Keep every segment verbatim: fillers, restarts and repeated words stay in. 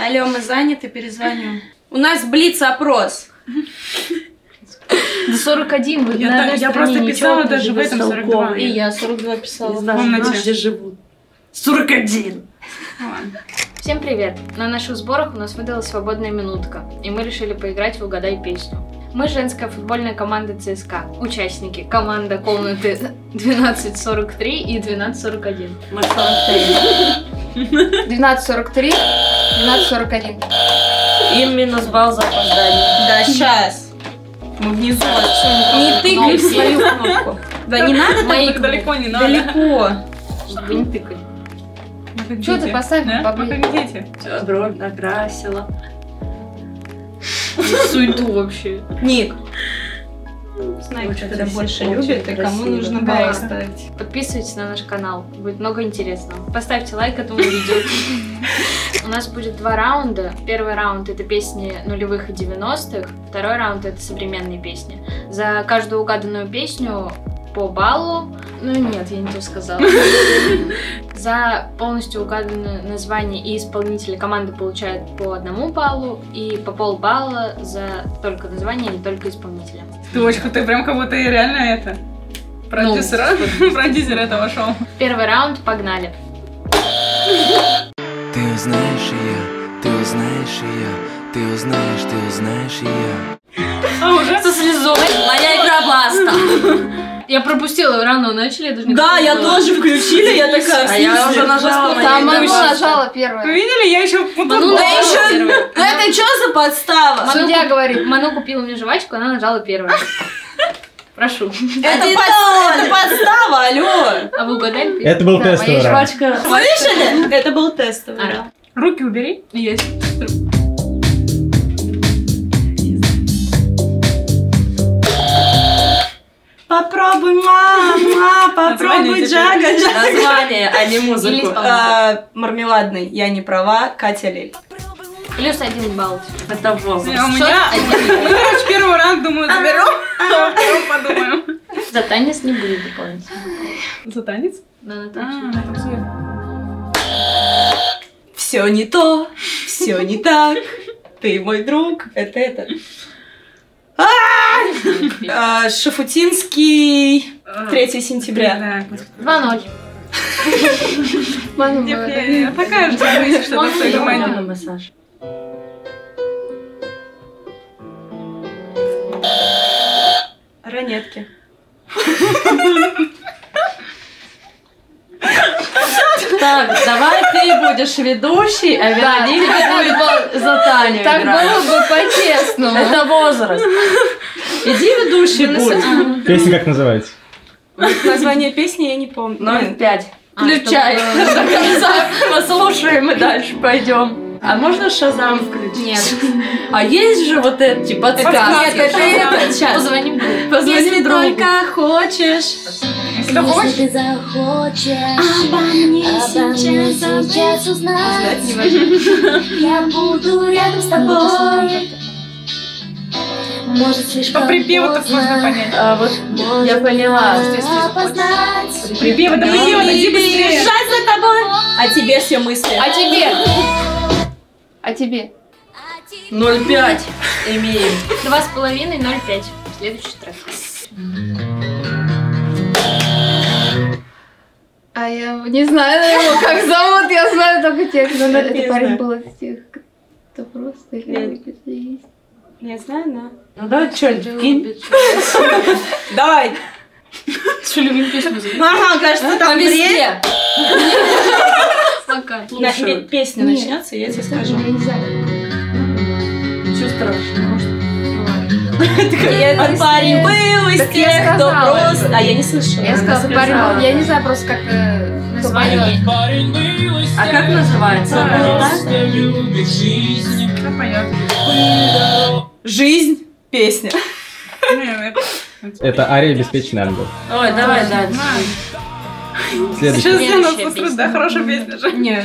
Алло, мы заняты, перезвоним. У нас блиц-опрос. Да сорок один. Вы я, на так, я просто писала даже в этом сорок два. И я сорок два писала. В комнате. Где живут. сорок один. Ладно. Всем привет! На наших сборах у нас выдалась свободная минутка, и мы решили поиграть в «Угадай песню». Мы женская футбольная команда ЦСКА, участники, команда комнаты двенадцать сорок три и двенадцать сорок один. Мы сорок три. двенадцать сорок три, двенадцать сорок один. Им минус балл за опоздание. Да, сейчас. Мы внизу. Не тыкай в свою кнопку. Да не надо так далеко не надо. Далеко. Вы не тыкали. Что ты поставь поближе? Все, бровь накрасила. Суету вообще. Ник. Знаете, когда больше любит, и кому нужно балл ставить. Подписывайтесь на наш канал, будет много интересного. Поставьте лайк этому видео. У нас будет два раунда. Первый раунд это песни нулевых и девяностых, второй раунд это современные песни. За каждую угаданную песню по баллу. Ну нет, я не то сказала. За полностью угаданное название и исполнителя команда получает по одному баллу, и по полбалла за только название или только исполнителя. Ты очень ты прям как будто реально это продюсер, ну, продюсер этого шоу. Первый раунд, погнали. Ты узнаешь ее, ты узнаешь ее, ты узнаешь, ты узнаешь ее. А уже со слезой. Моя игра баста. Я пропустила, рано начали, я даже не Да, я тоже включили, я такая. А я уже нажала. Там Ману нажала первая. Вы видели? Я еще Ману да еще. Это что за подстава? Судья говорит, Ману купила мне жвачку, она нажала первая. Прошу. Это подстава, алло. А вы угадали? Это был тестовый раунд. Слышали? Это был тестовый раунд. Руки убери. Есть. Попробуй, мама, попробуй джага. Название, а не музыку. Мармеладный, я не права, Катя Лель. Плюс один балл. Это возраст. У меня, мы, короче, первый раунд, думаю, заберем, а потом подумаем. За танец не будет дополнительно. За танец? Да, на танец. Все не то, все не так, ты мой друг, это это. Шафутинский, третьего сентября. два ноль. Такая же, что что-то в той команде. Массаж. Ранетки. Так, давай ты будешь ведущий, а Вероника будет за Таню Так играть. было бы по-честному. Это возраст. Иди ведущий будь. Песня как называется? Название песни я не помню. ноль пять. Включай. До конца послушаем и дальше пойдем. А можно Шазам включить? Нет. А есть же вот это, типа, подсказки. Нет, это это. Сейчас. Позвоним другу. Позвони Если другу. только хочешь. Если ты хочешь, Если ты захочешь обо мне сейчас узнать, я буду рядом с тобой. Может, слишком по припеву-то можно понять. А вот я поняла. опознать. Припев, это припев, иди быстрее. Бежать за тобой. А тебе все мысли. А тебе? А тебе? ноль пять имеем. Два с половиной, ноль пять. Следующий трек. А я не знаю его, как зовут, я знаю только текст. Но это парень был из тех, кто просто есть. Не знаю, но. Ну давай что-нибудь кинь. Давай. Что любим песню зовут? Ага, кажется, там время. Везде. Пока. На- пе- Песня начнется, я тебе скажу. Я не знаю. Ничего страшного. Этот парень был из Так я тех, кто сказала. просто... А я не слышала. Я сказала, сказала. парень был, я не знаю просто как э, название. А как называется? Кто поет? Жизнь, песня. Это Ария «Беспечный ангел». Ой, давай дальше. Следующий. Сейчас все нас Следующая посмотрят, да, хорошая песня же. Нет.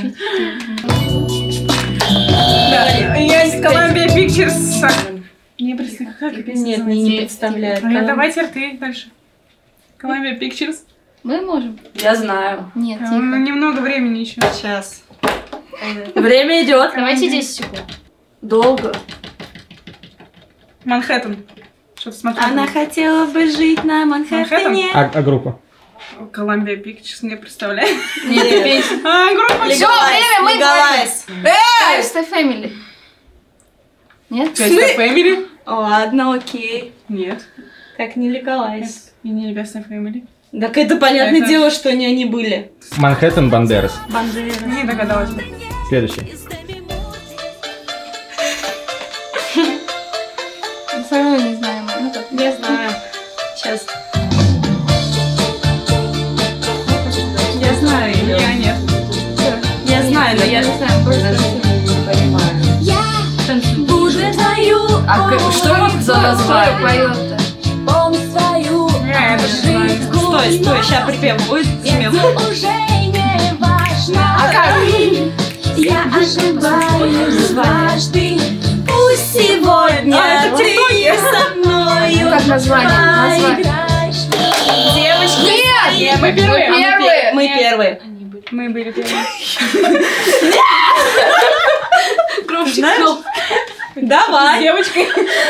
Да, я из Columbia Pictures. Не представляю, как песня Нет, называется. не представляет. Ну, давайте ты дальше. Columbia Pictures. Мы можем? Я знаю. Нет, Ну, тихо. немного времени еще. Сейчас. Время идет. Давайте десять секунд. Долго. Манхэттен. Что-то с Манхэттеном. Она хотела бы жить на Манхэттене. А, а группа? Columbia Pictures, не представляю. Нет, песня. А, группа. Всё, время, мы Легалайз. Five Family. Нет? Best Family? Ладно, окей. Нет. Так не легалайз. И не Best Family. Так это понятное Это- дело, что они, они были. Манхэттен Бандерас. Не догадалась бы. Следующий. Все равно не знаем. Ну, как. Я знаю. Сейчас. Я знаю ее. Я нет. Я знаю, но я не знаю. Я буду твою А к- что за название? Поет-то. помню свою Я это же знаю. Стой, стой, сейчас припев будет. Смех. уже не важно. А как? Я ошибаюсь дважды. Пусть сегодня А, это ты TikTok. со мною Как название? Название. поиграешь. Девочки. Нет! Мы первые. Мы первые! Мы первые. Мы были первые. Знаешь? Давай. Девочкой.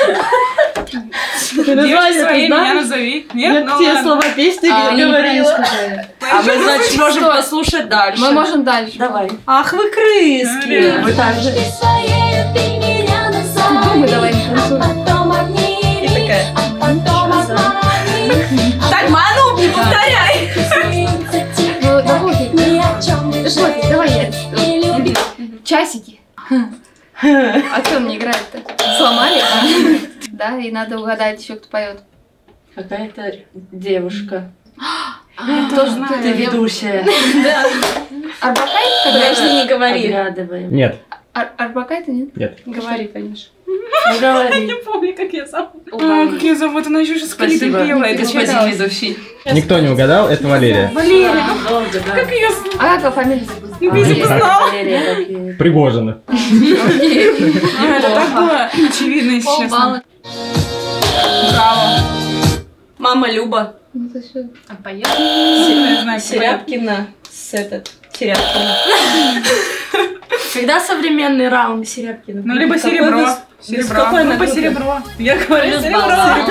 Ты название Девочка ты своей меня знаешь? назови. Я Нет, ну тебе ладно. слова песни А, они неправильно говорила. сказали. А мы, значит, можем Что? послушать дальше. Мы можем дальше. Давай. Ах вы крыски. Вы так же. Ты своей ты меня Думай, давай, назови, а танцуй. потом обними, И такая. а потом обмани. Так, Ману, не повторяй. Ну, давай. Ни о чем не Вот, давай я. не люби. Часики. А кто мне играет-то? Сломали? Да, и надо угадать еще, кто поет. Какая-то девушка. Кто же Ты ведущая. Арбакай? Подожди, не говори. Отгадываем. Нет, Ар- Арбакай-то нет? нет. Говори, конечно. Ну говори. Не помню, как я зовут. А, как ее зовут? Она еще с клипом Спасибо, пела. Это господин читала. ведущий. Никто не угадал, это Валерия. Валерия. Долго, да. Как ее зовут? А как его фамилию забыла? Видимо, Валерия, знала. Валерия, такие. Пригожина. А, это так было очевидно, если честно. Полбалла. Браво. Мама Люба. Ну, ты что? А поет? Я знаю, кто Серябкина. С этот. Серябкина. Когда современный раунд Серябкина? Ну, либо Какой серебро. вы- Серебро. какой Ну, на по группе? серебро. Я говорю Плюс серебро. балл.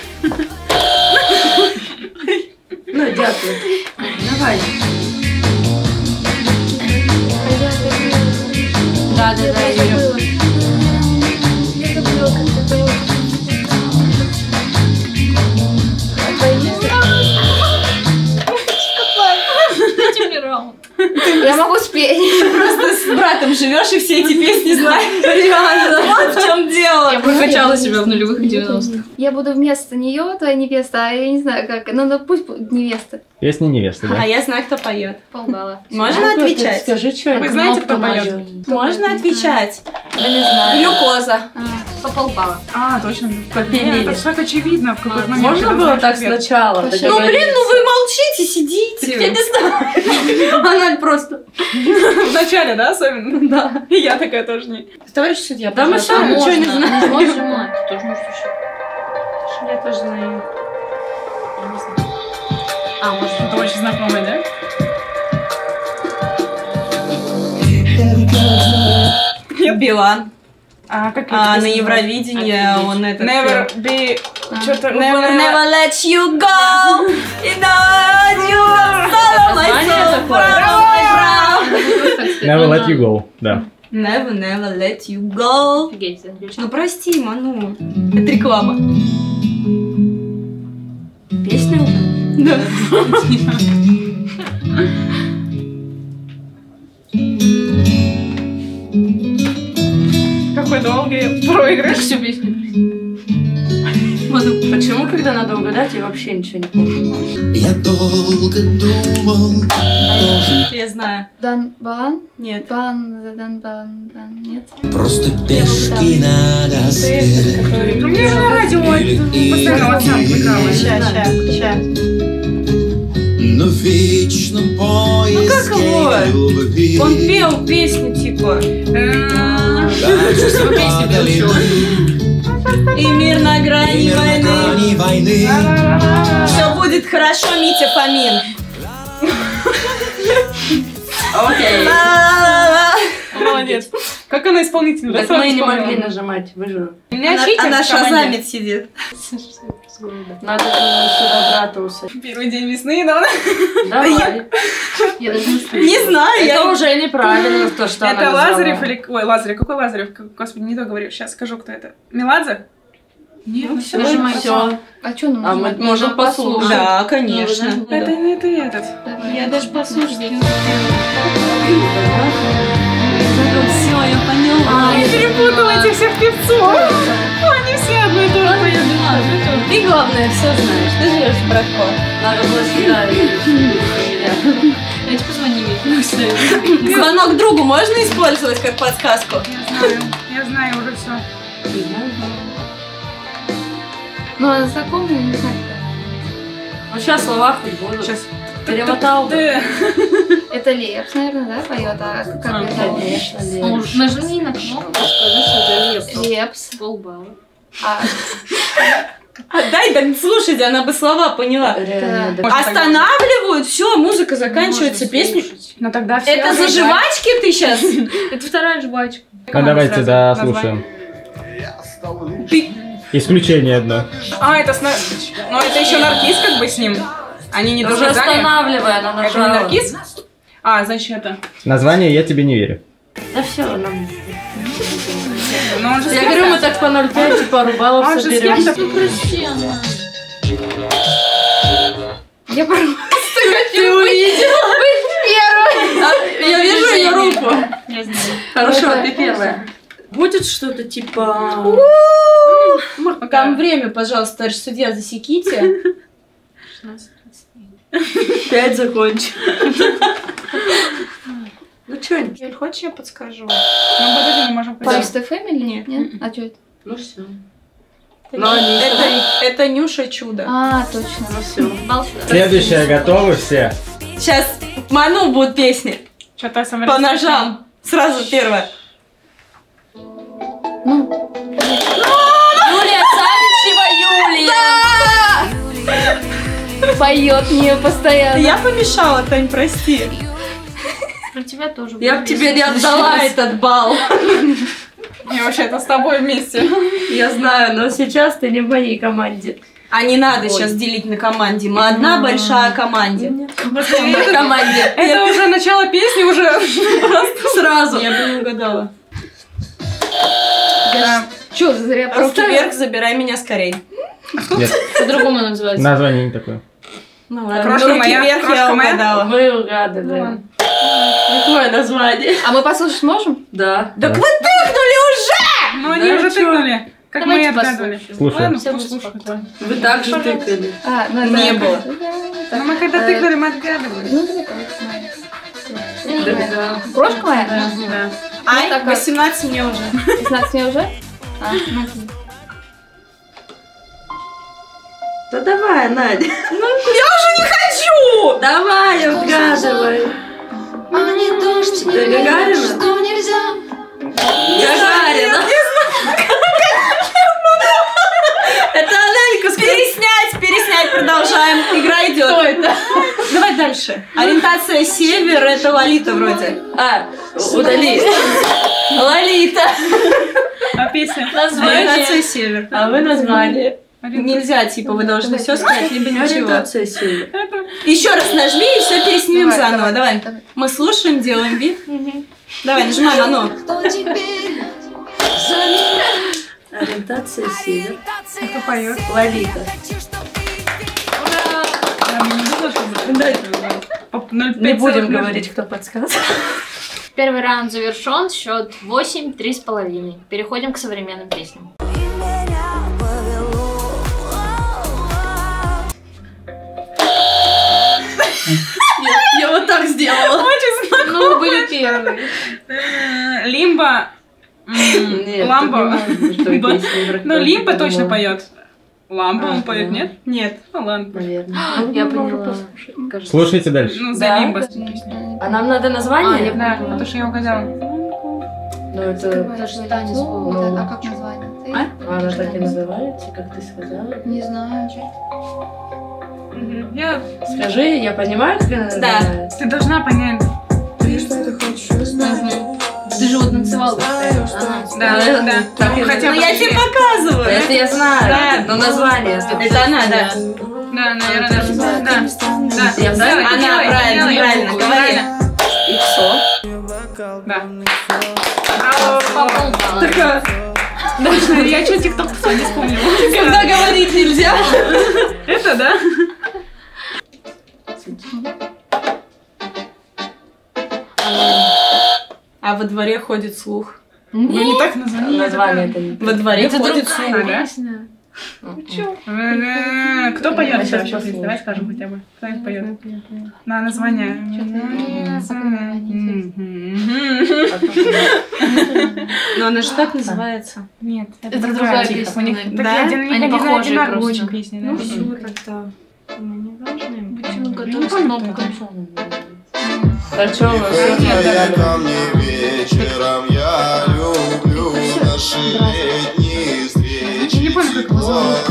Ну, дякую. Давай. Да, да, да, я забыла. Я забыла, как это было. Я могу спеть. Просто с братом живешь и все эти песни знаешь. Реально. Вот в чем дело. Я прокачала себя в нулевых и девяностых. Я буду вместо нее, твоя невеста, а я не знаю как. Ну, ну пусть будет невеста. Песня невесты, А да? я знаю, кто поет. Полбалла. Можно отвечать? Скажи, что Вы знаете, кто поет? Можно отвечать. Я не знаю. Глюкоза. По полбалла. А, точно. Попилили. Нет, это так очевидно в какой-то момент. Можно когда было знаешь так ответ. сначала? Ну, Ну, блин, ну вы молчите, сидите. Я не знаю. Она просто... В начале, да, особенно? Да. И я такая тоже не. Товарищ судья, Да мы пожалуйста. сами ничего не Можно. знаем. Можно. Ты тоже можешь еще. Я тоже знаю. Я не знаю. А, может. Это очень знакомый, да? Билан. А, как А это на песня? Евровидении он этот... Never be... Что-то... Never, never let you go. You know you follow my Название soul такое. from my brow. Never let you go, да. Never, never let you go. Офигеть, ты английский. Ну прости, Ману. Это реклама. Песню? Какой долгий проигрыш. Всю песню. Почему, когда надо угадать, я вообще ничего не помню? Я долго думал, Я знаю. Дан Балан? Нет. Балан, Дан Балан, Дан, нет? просто пешки на рассвет. Ну, мне же на радио постоянно вот сам играла. Ща, ща, ща. Но в вечном поиске как его? любви Он пел песню типа качества падали, «И мир на и грани мир на войны». грани войны. Все будет хорошо, Митя Фомин. Окей. Ла-ла-ла-ла. Молодец. Как она исполнительница? Так мы не могли нажимать, вы же. У меня Она, читер она в команде. шазамит сидит. Надо сюда брата усадить. Первый день весны, да? Давай. Я даже не слышу. Не знаю, Это я... уже неправильно, то, что она Это назвала. Лазарев или... Ой, Лазарев. Какой Лазарев? Господи, не то говорю. Сейчас скажу, кто это. Меладзе? Нет, ну все. Нажимай. Все. А что нам А мы нажимать? можем послушать. Да, конечно. Это не это и этот. Я даже послушать не Все, я поняла. Я перепутала этих всех певцов. Они все одно и то же поют. Ты, главное, все знаешь. Ты живешь в Братко. Надо было сюда. Давайте позвоним ей. Звонок другу можно использовать как подсказку? Я знаю, я знаю уже все. Ну, она знакомая, не знаю. Ну сейчас слова хоть будут. Сейчас. Перемотал бы. Ты. Это Лепс, наверное, да, поет? А как А, это? Конечно, Лепс. Нажми на кнопку. Скажи, что это Лепс. Лепс. Полбалла. А, А, дай, да слушайте, она бы слова поняла. Реально, Да. да. Останавливают, все, музыка заканчивается, песню. Ну тогда все. Это за жвачки ты сейчас? это вторая жвачка. Ну давайте дослушаем. Ты... Исключение одно. А, это с... на- Ну, это еще наркиз как бы с ним. Они не Уже досказали. останавливай, она Это не нажала. наркиз? А, значит это. Название «Я тебе не верю». Да все, нам... Ну, он же с Я кем-то. говорю, мы так по ноль пять, типа, рубалов Он же с соберем. кем-то. Ну, прости, она. Я просто Ты увидела? первой. Я вижу ее руку. Я знаю. Хорошо, Это- ты первая. Будет что-то типа... Там время, пожалуйста, товарищ судья, засеките. Пять закончим. Ну что, Юль, хочешь, я подскажу? Ну, подожди, мы можем пойти. Файвста Фэмили? Нет. Нет? А что это? ну все. Это, Но они- это, это Нюша Чудо. А, точно. Ну все. Бал сюда. Следующее, готовы все? Сейчас Ману будут песни. Что-то я сама По ножам. Сразу первое. Ну, Юлия Савичева, Юлия! поет мне постоянно. Я помешала, Тань, прости. Про тебя тоже. Я бы тебе не отдала этот балл. Я вообще-то с тобой вместе. Я знаю, но сейчас ты не в моей команде. А не надо сейчас делить на команде. Мы одна большая команде. В команде. Это уже начало песни, уже Сразу. Я бы не угадала. Че, зря Руки просто. вверх, забирай меня скорей. Нет, По-другому называется. название не такое. Ну ладно, Крошка руки моя, вверх крошка я моя. угадала. Вы угадали. Какое название? А мы послушать можем? Да. Так вы тыкнули уже! Ну, они Да, уже чё? тыкнули. Как мы и Давайте отгадывали. послушаем. Слушаем. Ладно, Всё пусть будет слушают. спокойно. Вы так же тыкали. А, ну Не это- было. Ну, мы когда Э, тыкнули, мы отгадывали. Ну, давай, давай. Да. Крошка моя? Да. Ай, так как- восемнадцать мне уже. пятнадцать мне уже? А, смотри. Да давай, Надя. Я уже не хочу! Давай, угадывай. Ты Гагарина? Гагарина. Это Анелька. Переснять, переснять, продолжаем. Игра идет. Что это? Давай дальше. Ориентация север, это Лолита вроде. А, удали. Лолита. А песня? Ориентация север. А вы название. Нельзя, типа, вы должны все сказать, либо ничего. Ориентация сильная. Еще раз нажми и все переснимем Давай, заново. Давай. давай. Мы слушаем, делаем вид. Давай, нажимаем оно. Ориентация север. Кто поет? Лолита. Я не видела, чтобы... По ноль пять Не будем целых ноль. говорить, кто подсказывает. Первый раунд завершен, счет восемь, три с половиной. Переходим к современным песням. Я вот так сделала. Ну, вы были первые. Э, Лимба. м, Нет, Ламбо. тут не надо, что Ба- песни про Ну, кого-то Лимба подумала. точно поет. Ламбо А, он поет, да. нет? Нет. Ну ладно. Наверное. Я Ну, можно поняла. послушать, кажется. Слушайте дальше. Ну, за Да? Лимба песня. А нам надо А, название? я Да, потому что я угадала. Ну, это... Даже не танец был. Ну, А как название? а она так и называется, как ты сказала. Не знаю. Я... Скажи, я понимаю, как она Да. называется? Ты должна понять. Ты что ты хочешь узнать? Ты же вот на балл. Да, да, да. Так, Ну, хотя Ну бы я тебе две. показываю. Это я знаю, Да. но название. Это она, да. Да, наверное, даже. Да, да. Я правильно? Делай, Она делай, правильно, делай. правильно, говори. Правильно. Иксо. Да. По полбалла. Такая. Точно, я что тикток не вспомнила. Когда говорить нельзя. Это, да? А во дворе ходит слух. Я не так назвала. Название это не. Во дворе Это ходит другая слух. Да? Песня. М-м-м. Кто поет Сейчас сейчас? послушаем. Давай скажем хотя бы. Кто это поет? На название. Но она же так называется. Нет, Это другая тихо. песня. У них Да? такие один- Они один- похожие одинаковые просто. очень песни, да? Ну все тогда. Мы не должны. Почему не готовы с помню, кнопкой? Сачева, Ко мне вечером, я люблю наши летние встречи. Я не помню, как его зовут.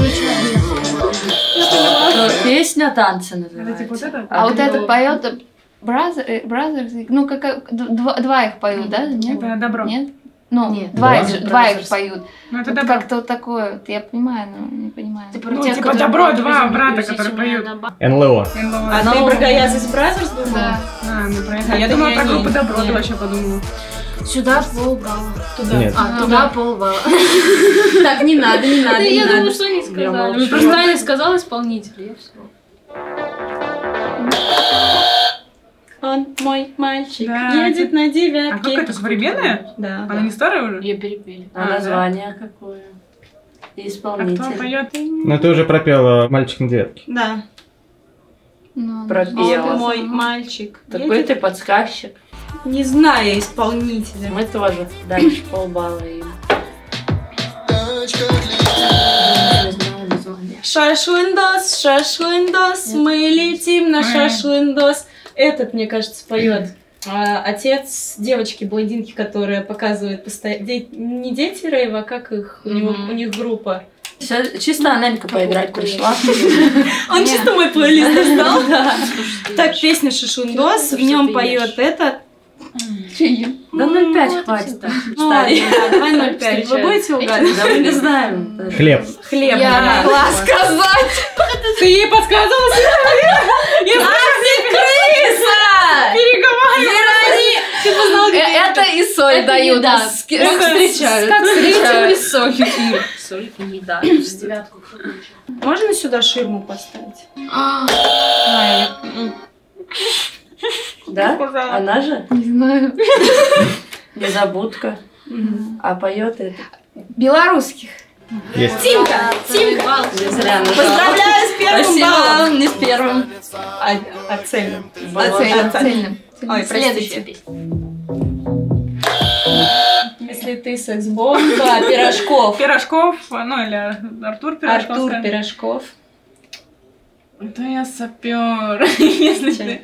Песня танцы Это типа вот называется. это? А вот это поет Brothers, Brothers, ну как как- два, два их поют, да? Нет? Это добро. Нет? Ну, Нет. два, Два? их, же- два их Brothers. поют. Ну это Вот добро. как-то вот такое, вот я понимаю, но не понимаю. Ну, типа добро, два брата, которые поют. эн эл о. А ты про Гаязис Бразерс думала? Да. А, ну про это. Я Это думала не про они. группу добро, ты Нет. вообще подумала. Сюда полбалла. Туда. Нет. А, туда полбалла. Так, не надо, не надо, не Я думала, надо. что не Я сказали. молчу. Просто Таня сказала исполнитель, я все. Он мой мальчик, Да, едет на А девятке. как это, современная? Да. Она не старая уже? Ее перепели. А А, название какое? И А кто исполнитель. поет? Ну ты уже пропела «Мальчик на девятке». Да. Ну, Пропела. Он мой мальчик. Такой едет- ты подсказчик. Не знаю исполнителя. Мы тоже. Дальше полбалла им. Не знаю название. Шашлындос, шашлындос, мы летим на М. шашлындос. Этот, мне кажется, поет. А, отец девочки-блондинки, которая показывает постоянно... Не дети Рейва, а как их? У, него, Мгм. у них группа. Всё, чисто Анелька поиграть пришла. Он чисто мой плейлист достал. Да. Так, песня Шашлындос, в нем поет этот. Да ноль пять хватит. так, Ну ладно, читай. да, давай ноль пять. Вы будете угадывать? Да мы не знаем. даже. Хлеб. Хлеб. Я да. могла сказать. Ты ей подсказывала? Ах ты крыса! Верони! Ты познала, где Э, Это и соль Это дают. еда. С- с- Это встречают. как Встречают соль. Соль и еда. С девятку. Можно сюда ширму поставить? Да? Сказала. Она же? Не знаю. Незабудка. А поет это. Белорусских. Есть. Тимка! Тимка! Не зря нажала. Поздравляю с первым Спасибо баллом! вам, не с первым. А, а цельным. Было. Цельным. Цельным. Ой, Следующая простите. песня. Если ты секс-бомба, Пирожков. Пирожков, ну или Артур Пирожков. Артур скажем. Пирожков. Да я сапер, если ты...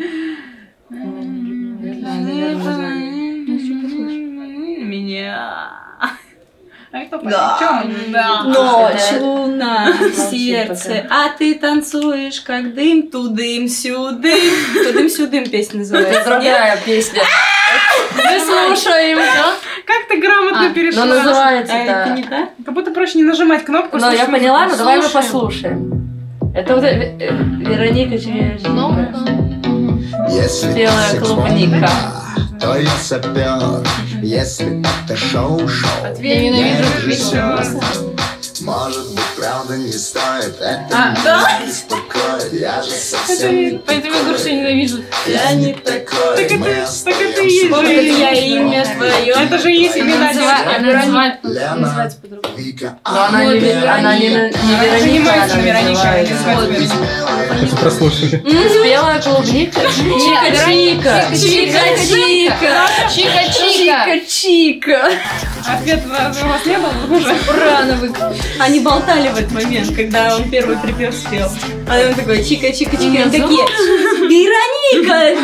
Не знаю, наверное, название. Меня. А кто поет? Да. Чё? Да. Ночь, луна, в Молчи сердце, а ты танцуешь, как дым, тудым-сюдым. Тудым-сюдым песня Это называется. нет? другая песня. Мы слушаем. Как ты грамотно А, перешла? Но А называется это не это. так? Как будто проще не нажимать кнопку. Ну, я слушать поняла, но музыку. давай мы Слушаем. послушаем. Это вот э, э, Вероника Чевеженко. Ну, Если Белая секс клубника. бомба, то я сапер. Если это шоу-шоу, я ненавижу я режиссера. режиссер. Может быть, правда не стоит. Это А, меня да? беспокоит. Я же совсем не Поэтому я говорю, что я ненавижу. Я не такой. Так это- Мы так это и есть остаемся же Я имя твое. Это же есть Она имена называет- девушек. она называет- Лена, называется по-другому. Вика, Но она не, Ве- она не, не Вероника, она Занимается Вероника, называется. называется. Если прослушали. Белая клубника. Чика-чика. Чика-чика. Чика-чика. Чика-чика. Ответ разве у вас не был уже? Рано вы... Они болтали в этот момент, когда он первый припев спел. А он такой чика-чика-чика. Они такие, Вероника!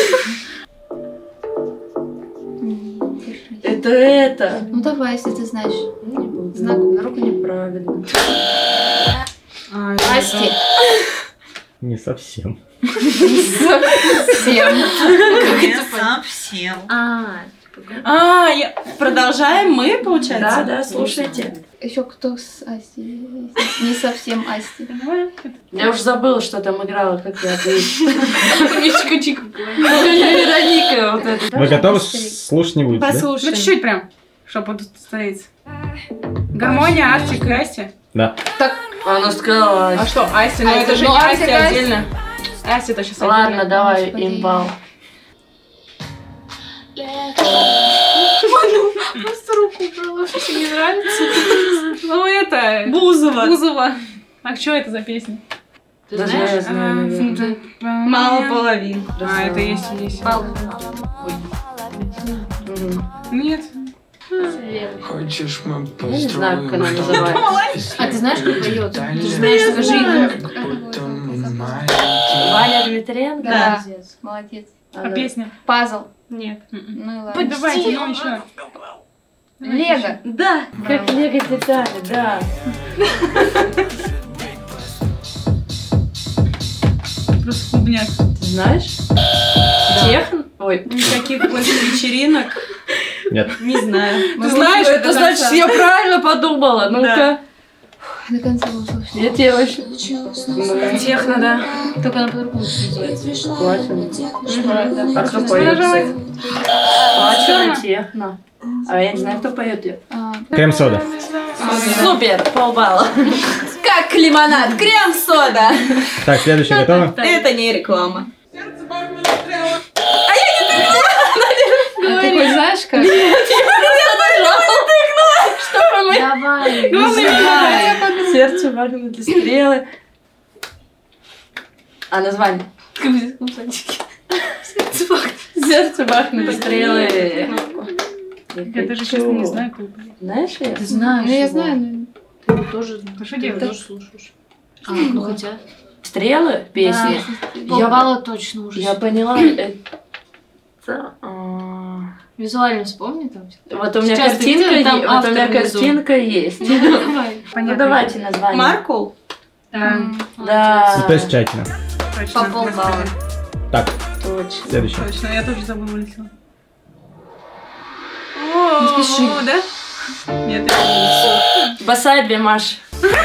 Это это. Ну давай, если ты знаешь. Не буду. Знак. На руку неправильно. Асти. Не совсем. Совсем. Не совсем. А, А, я... Продолжаем мы, получается? Да, да, слушайте. Еще кто с Асти? Не совсем Асти. Я уже забыла, что там играла, как я ответила. Мичка-чика. Вероника вот это. Вы готовы? Слушать не будете, да? Ну, Послушаем. чуть-чуть прям, чтобы тут стоять. Гармония, Артик и Асти. Да. Так, Она сказала. А что, Асти? Ну Асти, это же ну, не Артик, Асти Асти. отдельно. Асти это сейчас Ладно, отдельно. давай, Господи. имбал. Просто руку убрала, что тебе не нравится. Ну это... Бузова. Бузова. А что это за песня? Ты Даже я знаешь? знаю, наверное. Мало половин. А, это есть, есть. Мало. Мгм. Нет. Хочешь, мы Я не знаю, как она построим называется. А ты знаешь, как поет? Ты Ты же знаешь, скажи ему. как будто мы маленькие. Ваня Дмитренко? да, молодец. А песня? Пазл. Нет. Ну и ладно. Давайте, ну еще. Лего. Да. Как Лего детали, да. Просто клубняк. Ты знаешь? Техно? Ой. Никаких больше вечеринок. Нет. Не знаю. Ты знаешь, это значит, я правильно подумала. Ну-ка. До конца было слышно. Я тебе очень... Техно, да. Только она по-другому называется. Классно. А кто Что поет? нажимать? Классно, техно. А я не знаю, кто поет ее. А, Крем-сода. Супер, полбалла. Как лимонад, крем-сода. Так, следующий готовы? Это не реклама. а ты хоть знаешь как? Давай. Давай. Сердце вагнуты стрелы. А название? Сердце вагнуты стрелы. Я даже честно не знаю, как. Знаешь ее? Ты знаешь Ну я его. знаю, но... Ты его тоже А что ты его делать? тоже слушаешь. А, ну хотя. Стрелы? Песни? Да, Полбалла точно уже. Я поняла. Это... а, Визуально вспомни там. Вот у меня Сейчас ты картинка, видела, там е- вот у меня автор внизу. картинка есть. Давай. Ну Понятно. давайте название. Маркул? Да, Да. Спец Чайкина. точно. По полбалла. Так, Точно. следующий. Точно, я тоже забыла вылетела. Не спеши. О, да? Нет, я не Босая две Маши.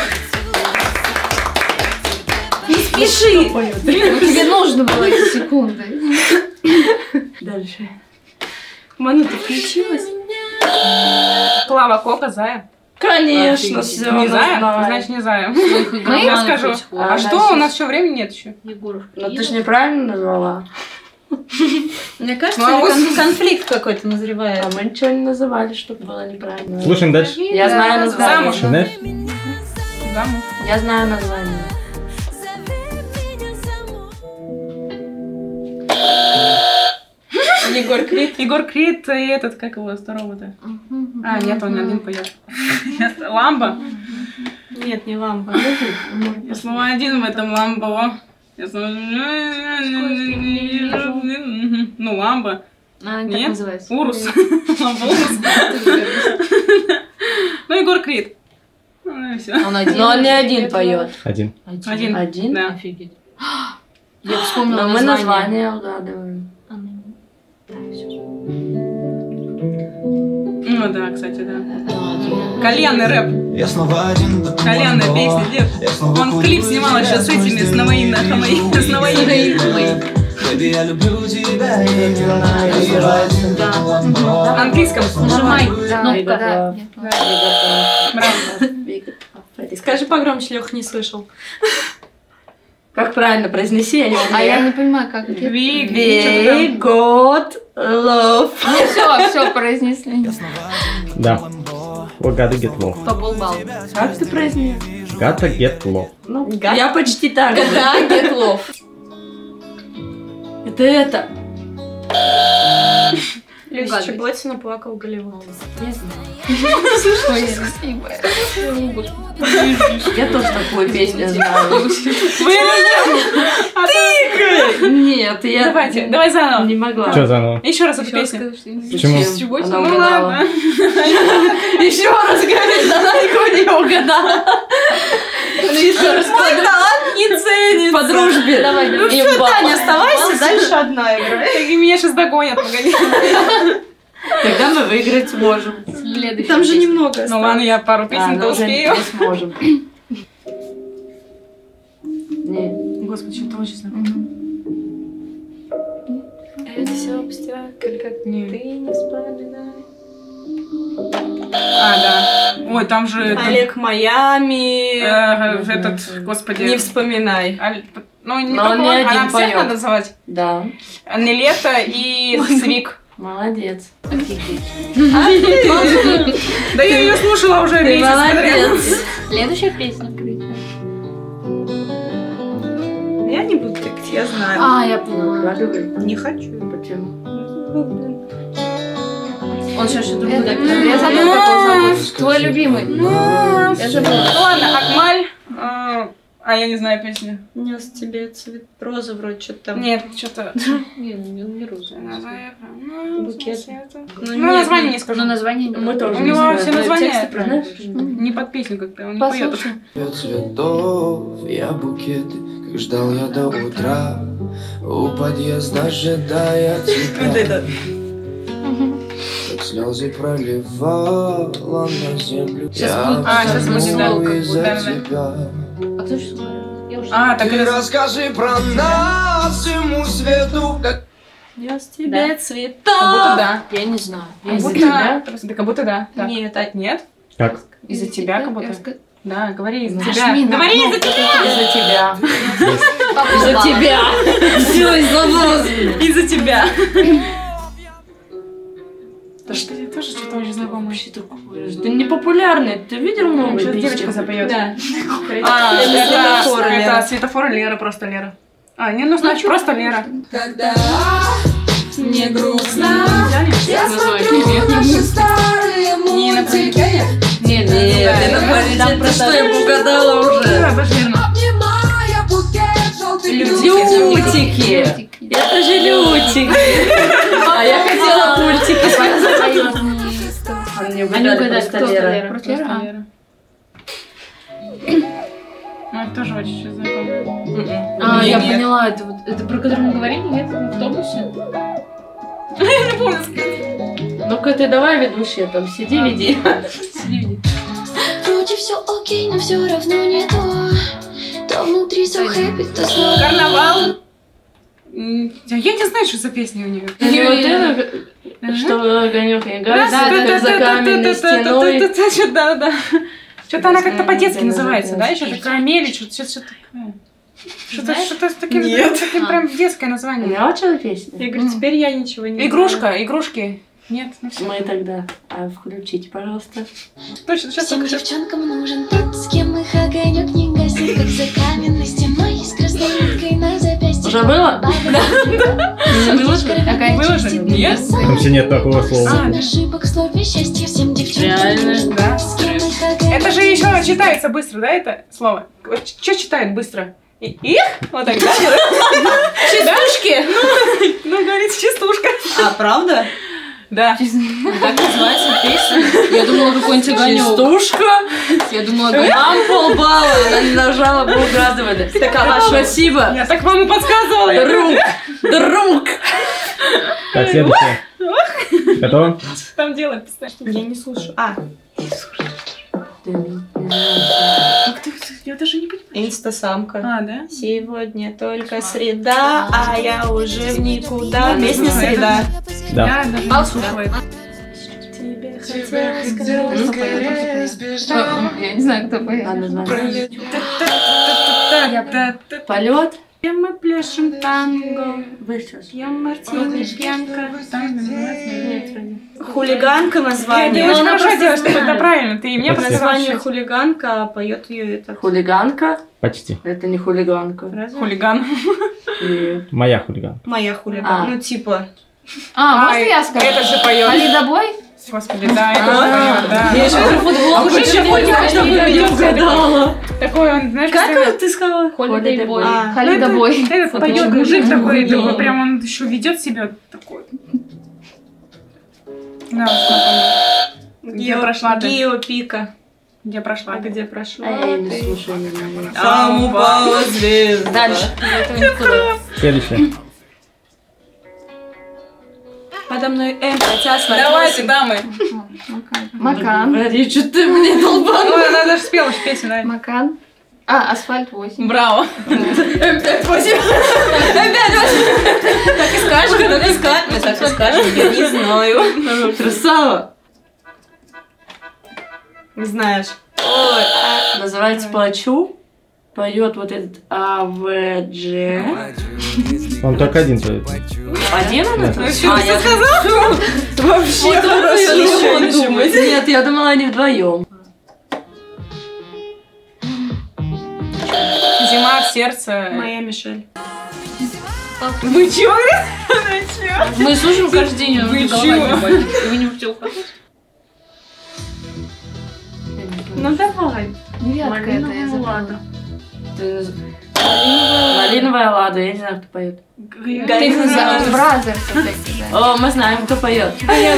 Не спеши. Ну, тебе нужно было эти секунды. Дальше. Мана, ты включилась? Клава Кока, Зая. Конечно, Офигеть. все. Не Зая? Значит, не Зая. Мы Я скажу. А, А что? значит- У нас еще времени нет еще. Егоров. Ну ты же неправильно назвала. Мне кажется, Ну, а вот- кон- конфликт какой-то назревает. А мы ничего не называли, чтобы было неправильно. Слушаем дальше. Я знаю название. Замуж. Знаешь? Замуж. Я знаю название. Егор Крид. Егор Крид и этот, как его, второго-то? А, нет, он один поет. Ламбо. Нет, не лампа. Я снова один в этом Ламбо. Я снова... Ну, Ламбо. Она так Нет? называется. Урус. Ламбо Урус. Ну, Егор Крид. Ну, и все. Он один. Но он не один поет. Один. Один. Один? Да. Офигеть. Я вспомнила Но мы название. название угадываем. Ну, да, кстати, да. Кальянный рэп. Я снова один. Кальянная песня, дед. Он клип снимал еще с этими, с Наваи, с Наваи, с Наваи. Baby, я люблю тебя, я не знаю. На английском. Нажимай. Ну, Да. Браво. Скажи погромче, Леха не слышал. Как правильно произнеси, я не А я умею. не понимаю, как. Ви, We got love. Все, все произнесли. Да. We gotta get love. По полбалла. Как ты произнес? Gotta get love. Ну, я почти так же. Да, get love. Это это. Люся Угадывай. Чеботина плакал Голливуд. Не знаю. Спасибо. Я тоже такую песню знаю. Нет, я Давайте, давай заново. не могла. Что заново? Еще раз эту песню. Почему? Она Ну угадала. ладно. Еще раз говорит, она никого не угадала. Еще раз. Мой талант не ценится. По дружбе. Давай, Ну все, Таня, оставайся, дальше одна игра. И меня сейчас догонят, погоди. Тогда мы выиграть сможем. Там же немного. Ну ладно, я пару А, песен-то ну уже успею. не сможем. Не. Господи, что-то очень знакомое. Это все обстякль, как ты не вспоминай. А, да. Ой, там же... там, Олег Майами. э, этот, господи... Не вспоминай. Аль- Ну, не Но только он не он, а один нам всех поёт. надо называть. Да. Нелето и Свик. Молодец. Офигеть. Да я ее слушала уже месяц. Молодец. Следующая песня. Я не буду тыкать, я знаю. А, я поняла. Угадывай. Не хочу. Почему? Он сейчас что-то Это- будет. Я забыла, как он зовут. Твой любимый. Я забыла. Ну ладно, Акмаль. э, А я не знаю песню. Нес тебе цвет розы вроде что-то там. Нет, что-то... Не, не, не розовый. Букет. Ну, нет, название не скажу. Но название не Мы тоже У не него знаем. все Но названия тексты правильно. не под песню как-то, он не поет. Послушай. Цветов, я букеты, как ждал я до утра, у подъезда ожидая Вот тебя, это. как слезы проливала на землю. Сейчас Я будет- А, сейчас будет, да, вздохнул как из-за будет, да, тебя. А кто сейчас говорит? Я уже... А, так Ты это... расскажи про нас всему свету, как Нес Да. тебе Как цветов. будто да. Я не знаю. Я Как из-за будто тебя. да. Как будто да. Так. Нет, а- Нет? Как? Из-за тебя как будто. Да, говори из-за Нажми тебя. на Говори кнопку. из-за тебя. Из-за тебя. Из-за тебя. Все из-за Из-за тебя. Да что Я тоже что-то очень знакомое. вообще такое? Ты не популярный. Ты видел новую Сейчас песню? девочка запоет. Да. А, Это это, светофор, это Лера. светофор Лера, просто Лера. А, не, ну значит просто Лера. Когда мне грустно, я Название. смотрю наши старые Не мультики, Нет, Нет, там это что я угадала уже. Лера, обожди, ну. обнимая букет желтых Лютики. Это же лютики. А я хотела пультики. Они Они угадали угадали, просто кто Лера. Лера. Просто Лера? А. Лера. Ну, это тоже очень что-то знакомое. А, я Нет. поняла. Это вот это про который мы говорили, нет, в автобусе? Я не помню, сказать. Ну-ка ты давай, ведущая, там сиди, веди. Сиди, веди. Вроде все окей, но все равно не то. То внутри все хэппи, то снова. Карнавал. М, Я не знаю, что за песня у нее. Не вот это, что огонек не гаснет, Да, да, как за да, да, каменной да, да, стеной. да, да, да, что- да, да. Что-то она как-то по-детски Да, называется, да, да? да. Еще же карамель, что-то что-то такое. Что-то Знаешь? что-то с таким, Нет. с таким прям детское название. Не очень песня? Я говорю, теперь я ничего не Игрушка, игрушки. Нет, ну все. Мы тогда. А включите, пожалуйста. Точно, сейчас Всем только сейчас. девчонкам нужен тот, с кем их огонек не гаснет, как за каменной стеной с красной ниткой на запястье. Уже было? Выложи? Нет? Там вообще нет такого слова. А, Ошибок в слове счастья всем девчонкам Реально, нужен да. тот, с кем их огонек. Это же еще читается быстро, да, это слово? Что читает быстро? И- Их? Вот так, да? Частушки? Ну, говорит, частушка. А, правда? Да. Как называется песня? Я думала, какой-нибудь огонек. Частушка. Я думала, огонек. Вам полбалла. Она не нажала, вы угадывали. Такова Спасибо. Я так вам и подсказывала. Друг. Друг. Так, следующее. Готово? Там делать, представь. Я не слушаю. А, Как ты? Я даже не понимаю. инстасамка. А, да? Сегодня только среда, а я уже в никуда. Песня «Среда». Да. Я даже не слушала. Тебе хотелось сказать. Я не знаю, кто поет. А название? Я Полет. Мы пляшем танго, Вы сейчас. пьем мартини, пьянка. Нет, Хулиганка ты название. очень хорошо делаешь, что это правильно. Ты и мне Почти. Название подсказала. хулиганка, а поет ее это. Хулиганка. Почти. Это не хулиганка. Разве? Хулиган. Нет. Моя хулиганка. Моя хулиганка. А. Ну, типа. А, можно Ай, я скажу? Это же поет. Алидобой? Господи, да, это же поет, да. Я еще про футбол уже не угадала. Такой он, знаешь, Как постоянно- ты сказала? Холидей бой. А, Халидобой. Этот поет мужик такой, такой, прям он еще ведет себя такой. Да, вот Где Гео- прошла ты? Гео Пика. Где прошла А ты? где прошла? А я не слушаю. не знаю. Там упала звезда. Дальше. Следующее. Подо мной М, хотя асфальт Давайте, восемь. дамы. Макан. Говори, что ты мне долбанула. Ой, она даже спела же песню, да? Макан. А, асфальт восемь. Браво. М пять восемь. М пять восемь. Так и скажешь, так и скажешь. Так и скажешь, я не знаю. Красава. Не знаешь. Ой, а... Называется «Плачу». Поет вот этот А, В, Дж. Он только один поет. Один он это? Ну что, ты сказал? Вообще, еще думать. Нет, я думала, они вдвоем. Зима в сердце. Моя Мишель. Вы чё, говорит? Мы слушаем каждый день, Вы вы чё? Вы не хотели уходить? Ну давай. Девятка это, я забыла. Малиновая лада, я не знаю, кто поет. Ты их называешь Бразерс вот эти, да. О, мы знаем, кто поет.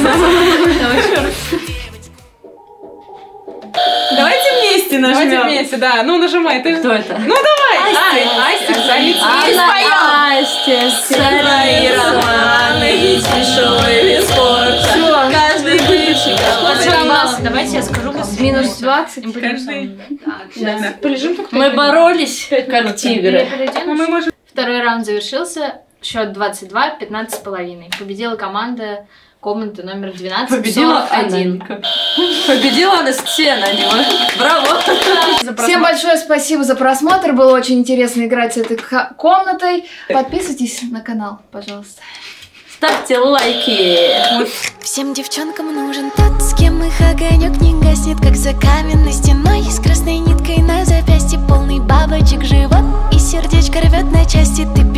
Давайте вместе нажмем. Давайте вместе, да. Ну, нажимай. Ты... Кто это? Ну, давай. Ай, Астик, Залицкий. Настя, Свои романы, ведь дешевый вид спорта. Каждый бывший Пожалуйста, давайте я скажу быстрее. Минус двадцать. Каждый. Да. Полежим только. Мы боролись, как тигры. Ну, мы можем... Второй раунд завершился. Счет двадцать два, пятнадцать с половиной. Победила команда комнаты номер двенадцать. Победила один. Победила Анастасия Ананева. Браво! Всем большое спасибо за просмотр. Было очень интересно играть с этой ко- комнатой. Подписывайтесь на канал, пожалуйста. Ставьте лайки. Всем девчонкам нужен тот, с кем их огонек не гаснет, как за каменной стеной, с красной ниткой на запястье, полный бабочек живот, и сердечко рвет на части. Ты